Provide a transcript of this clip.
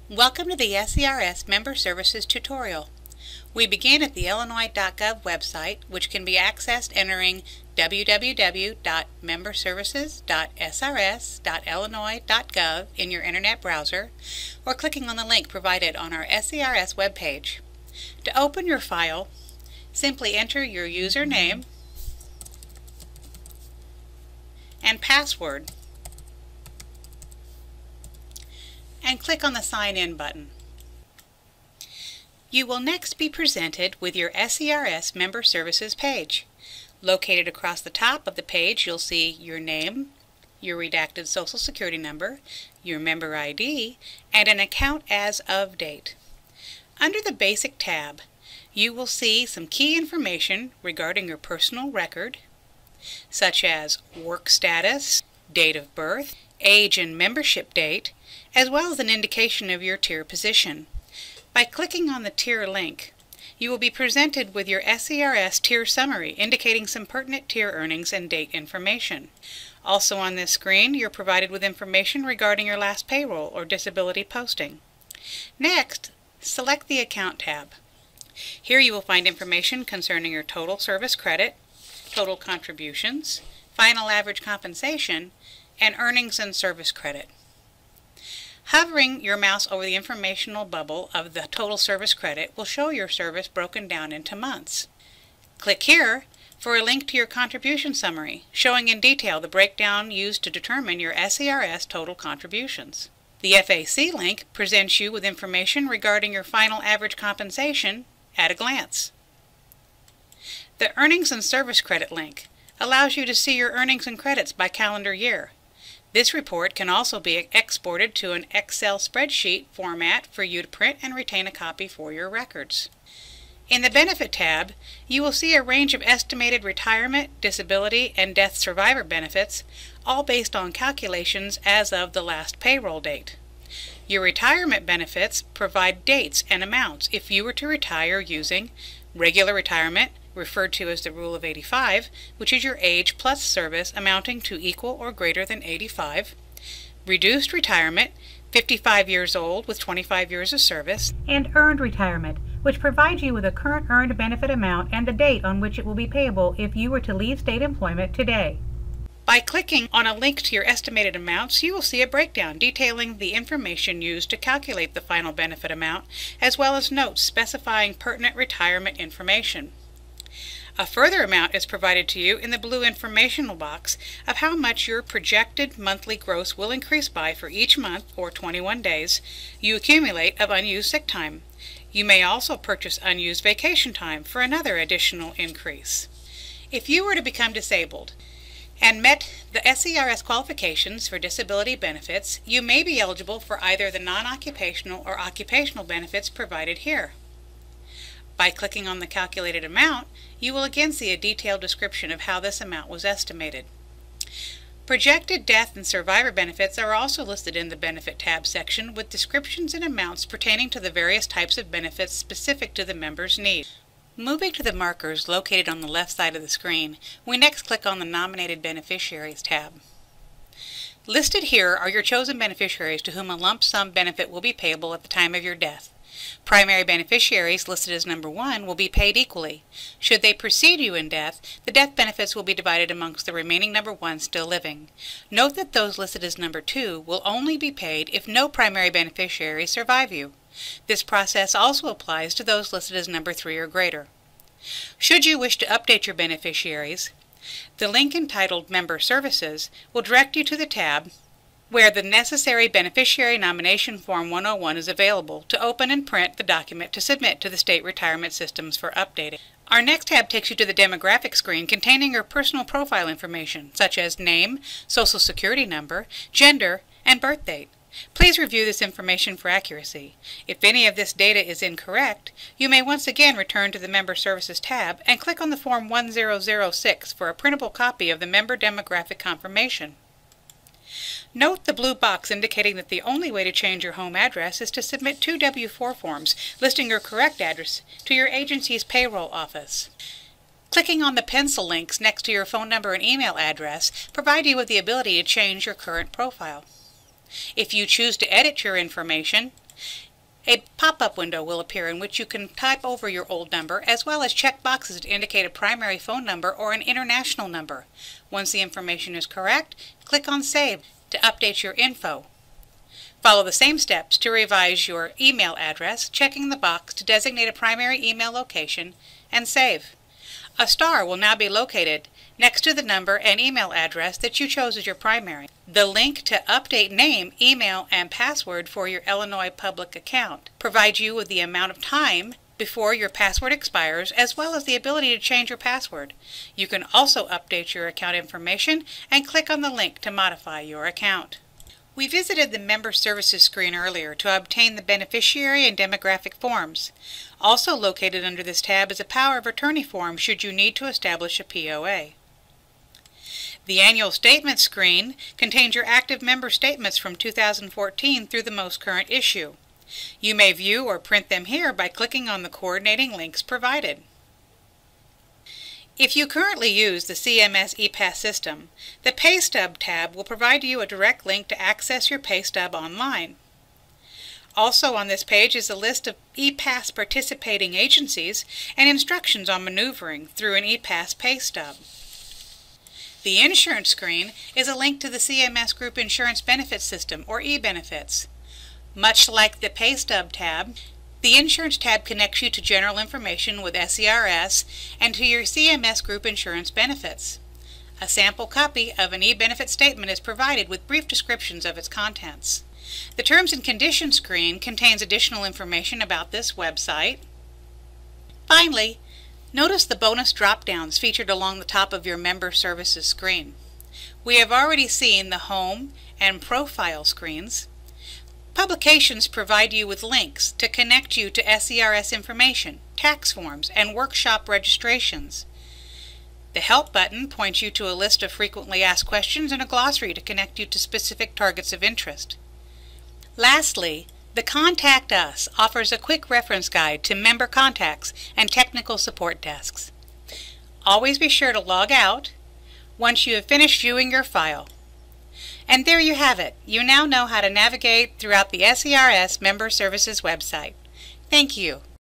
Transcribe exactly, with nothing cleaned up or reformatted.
Welcome to the S E R S Member Services tutorial. We begin at the illinois dot gov website, which can be accessed entering w w w dot member services dot s r s dot illinois dot gov in your internet browser, or clicking on the link provided on our S E R S webpage. To open your file, simply enter your username and password, and click on the Sign In button. You will next be presented with your S E R S Member Services page. Located across the top of the page, you'll see your name, your redacted Social Security number, your member I D, and an account as of date. Under the Basic tab, you will see some key information regarding your personal record, such as work status, date of birth, age and membership date, as well as an indication of your tier position. By clicking on the tier link, you will be presented with your S E R S tier summary indicating some pertinent tier earnings and date information. Also on this screen, you're provided with information regarding your last payroll or disability posting. Next, select the Account tab. Here you will find information concerning your total service credit, total contributions, final average compensation, and earnings and service credit. Hovering your mouse over the informational bubble of the total service credit will show your service broken down into months. Click here for a link to your contribution summary, showing in detail the breakdown used to determine your S E R S total contributions. The F A C link presents you with information regarding your final average compensation at a glance. The Earnings and Service Credit link allows you to see your earnings and credits by calendar year. This report can also be exported to an Excel spreadsheet format for you to print and retain a copy for your records. In the Benefit tab, you will see a range of estimated retirement, disability, and death survivor benefits, all based on calculations as of the last payroll date. Your retirement benefits provide dates and amounts if you were to retire using regular retirement, referred to as the Rule of eighty-five, which is your age plus service amounting to equal or greater than eighty-five, reduced retirement, fifty-five years old with twenty-five years of service, and earned retirement, which provides you with a current earned benefit amount and the date on which it will be payable if you were to leave state employment today. By clicking on a link to your estimated amounts, you will see a breakdown detailing the information used to calculate the final benefit amount, as well as notes specifying pertinent retirement information. A further amount is provided to you in the blue informational box of how much your projected monthly gross will increase by for each month, or twenty-one days, you accumulate of unused sick time. You may also purchase unused vacation time for another additional increase. If you were to become disabled and met the S E R S qualifications for disability benefits, you may be eligible for either the non-occupational or occupational benefits provided here. By clicking on the calculated amount, you will again see a detailed description of how this amount was estimated. Projected death and survivor benefits are also listed in the Benefit tab section with descriptions and amounts pertaining to the various types of benefits specific to the member's needs. Moving to the markers located on the left side of the screen, we next click on the Nominated Beneficiaries tab. Listed here are your chosen beneficiaries to whom a lump sum benefit will be payable at the time of your death. Primary beneficiaries, listed as number one, will be paid equally. Should they precede you in death, the death benefits will be divided amongst the remaining number one still living. Note that those listed as number two will only be paid if no primary beneficiaries survive you. This process also applies to those listed as number three or greater. Should you wish to update your beneficiaries, the link entitled Member Services will direct you to the tab where the necessary Beneficiary Nomination Form one oh one is available to open and print the document to submit to the state retirement systems for updating. Our next tab takes you to the demographic screen containing your personal profile information, such as name, social security number, gender, and birth date. Please review this information for accuracy. If any of this data is incorrect, you may once again return to the Member Services tab and click on the Form one zero zero six for a printable copy of the Member Demographic Confirmation. Note the blue box indicating that the only way to change your home address is to submit two W four forms listing your correct address to your agency's payroll office. Clicking on the pencil links next to your phone number and email address provide you with the ability to change your current profile. If you choose to edit your information, A pop-up window will appear in which you can type over your old number as well as check boxes to indicate a primary phone number or an international number. Once the information is correct, click on Save to update your info. Follow the same steps to revise your email address, checking the box to designate a primary email location, and save. A star will now be located next to the number and email address that you chose as your primary. The link to update name, email, and password for your Illinois public account provides you with the amount of time before your password expires, as well as the ability to change your password. You can also update your account information and click on the link to modify your account. We visited the Member Services screen earlier to obtain the beneficiary and demographic forms. Also located under this tab is a power of attorney form should you need to establish a P O A. The annual statement screen contains your active member statements from two thousand fourteen through the most current issue. You may view or print them here by clicking on the coordinating links provided. If you currently use the C M S E Pass system, the Pay Stub tab will provide you a direct link to access your pay stub online. Also on this page is a list of E Pass participating agencies and instructions on maneuvering through an E Pass pay stub. The insurance screen is a link to the C M S Group Insurance Benefit System, or e-benefits. Much like the Pay Stub tab, the Insurance tab connects you to general information with S E R S and to your C M S Group Insurance benefits. A sample copy of an e-benefit statement is provided with brief descriptions of its contents. The Terms and Conditions screen contains additional information about this website. Finally, notice the bonus drop-downs featured along the top of your Member Services screen. We have already seen the Home and Profile screens. Publications provide you with links to connect you to S E R S information, tax forms, and workshop registrations. The Help button points you to a list of frequently asked questions and a glossary to connect you to specific targets of interest. Lastly, the Contact Us offers a quick reference guide to member contacts and technical support desks. Always be sure to log out once you have finished viewing your file. And there you have it. You now know how to navigate throughout the S E R S Member Services website. Thank you.